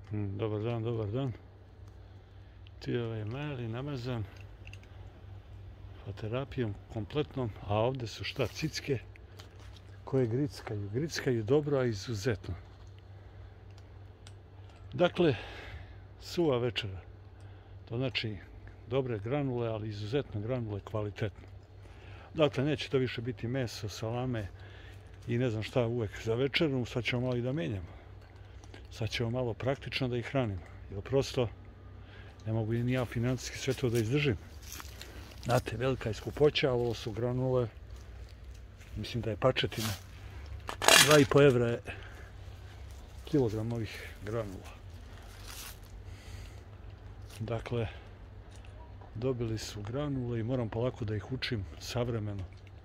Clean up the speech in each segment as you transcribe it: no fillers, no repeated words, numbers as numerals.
Dobar dan, dobar dan. Tio je mali, namazan terapijom kompletnom, a ovdje su šta, cicke koje grickaju. Grickaju dobro, a izuzetno. Dakle, suva večera. To znači dobre granule, ali izuzetno granule kvalitetno. Dakle, neće to više biti meso, salame i ne znam šta uvek za večeru. Sad ćemo malo i da menjamo. Sad ćemo malo praktično da ih hranimo. Jer prosto ne mogu ni ja financijski sve to da izdržim. Znate, velika je skupoća, ovo su granule. Mislim da je pačetina. 2,5 evra je kilogram ovih granula. Dakle, dobili su granule i moram polako da ih učim savremeno.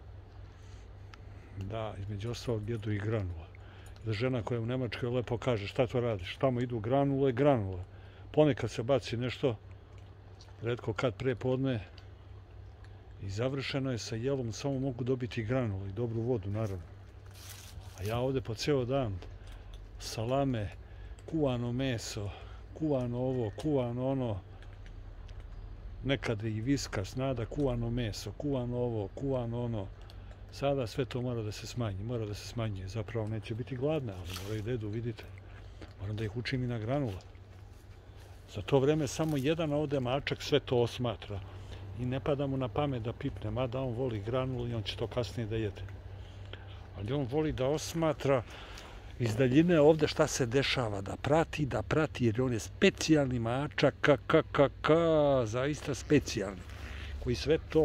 Da, između ostalog jedu i granula. Žena koja je u Nemačkoj lepo kaže šta to radiš, tamo idu granule. Ponekad se baci nešto, retko kad pre podne, i završeno je sa jelom, samo mogu dobiti granule i dobru vodu, naravno. A ja ovdje po ceo dan salame, kuvano meso, kuvano ovo, kuvano ono, nekad i viskas, nada, kuvano meso, kuvano ovo, kuvano ono. Sada sve to mora da se smanji, zapravo neće biti gladne, ali moraju da jedu, vidite. Moram da ih učim i na granula. Za to vreme samo jedan ovdje mačak sve to osmatra. I ne pada mu na pamet da pipne, mada on voli granulu i on će to kasnije da jede. Ali on voli da osmatra iz daljine ovdje šta se dešava, da prati, jer on je specijalni mačak, zaista specijalni, koji sve to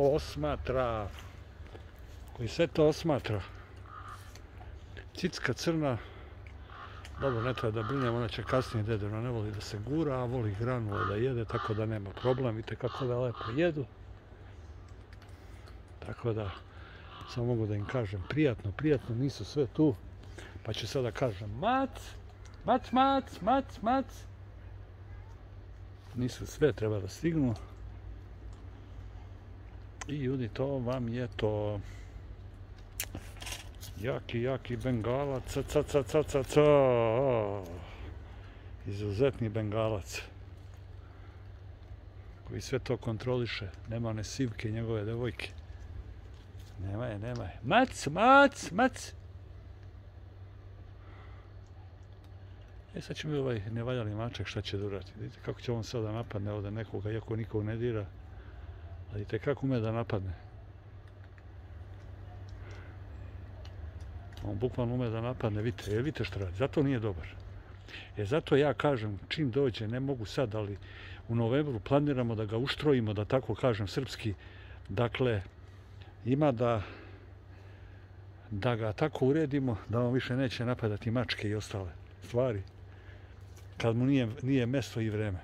osmatra. Cicka crna, dobro, ne treba da brinemo, ona će kasnije da jede, ona ne voli da se gura, a voli granule da jede, tako da nema problem, vidite kako da lepo jedu. Tako da, samo mogu da im kažem, prijatno, nisu sve tu, pa ću sada kažem, mac. Nisu sve, treba da stignu. I ljudi, to vam je to. Jaki bengalac, izuzetni bengalac, koji sve to kontroliše, nema one sivke njegove devojke. Nema je. Mac! Sad će mi ovaj nevaljali mačak šta će da uradi. Vidite kako će on sada napadne ovdje nekoga, iako nikog ne dira. Ali vidite kako ume da napadne. On bukvalno ume da napadne, vidite što radi, zato nije dobar. Zato ja kažem, čim dođe, ne mogu sad, ali u novembru planiramo da ga uštrojimo, da tako kažem srpski. Dakle, ima da ga tako uredimo, da on više neće napadati mačke i ostale stvari, kad mu nije mesto i vreme.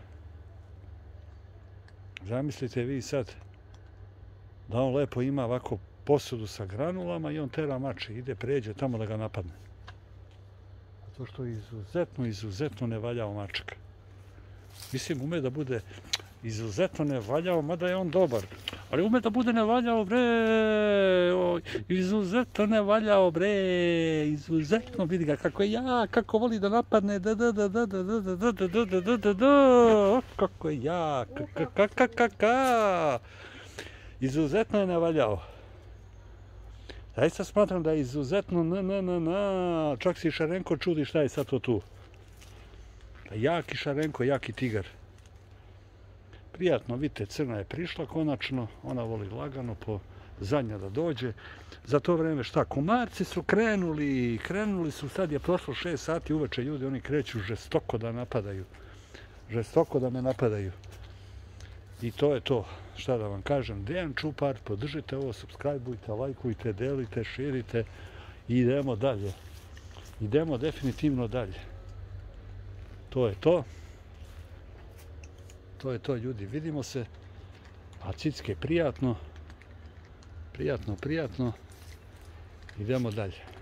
Zamislite vi sad da on lepo ima ovako posudu sa granulama i on tera mače, pređe tamo da ga napadne. Zato što je izuzetno nevaljao mačak. Mislim, ume da bude izuzetno nevaljao, mada je on dobar. Ali ume da bude nevaljao, izuzetno nevaljao, izuzetno, vidi ga kako je jak, kako voli da napadne, kako je jak, izuzetno je nevaljao. Zaista smatram da je izuzetno čak se i Šarenko čudi šta je sad to tu. Jaki Šarenko, jaki tigar. Prijatno, vidite, crna je prišla konačno, ona voli lagano po zadnja da dođe. Za to vreme šta, komarci su krenuli su, sad je prošlo 6 sati uveče, ljudi, oni kreću žestoko da me napadaju. I to je to, šta da vam kažem, Dejan Čupar, podržite ovo, subscribeujte, lajkujte, delite, širite i idemo dalje. Idemo definitivno dalje. To je to. To je to, ljudi, vidimo se. A cicke prijatno. Idemo dalje.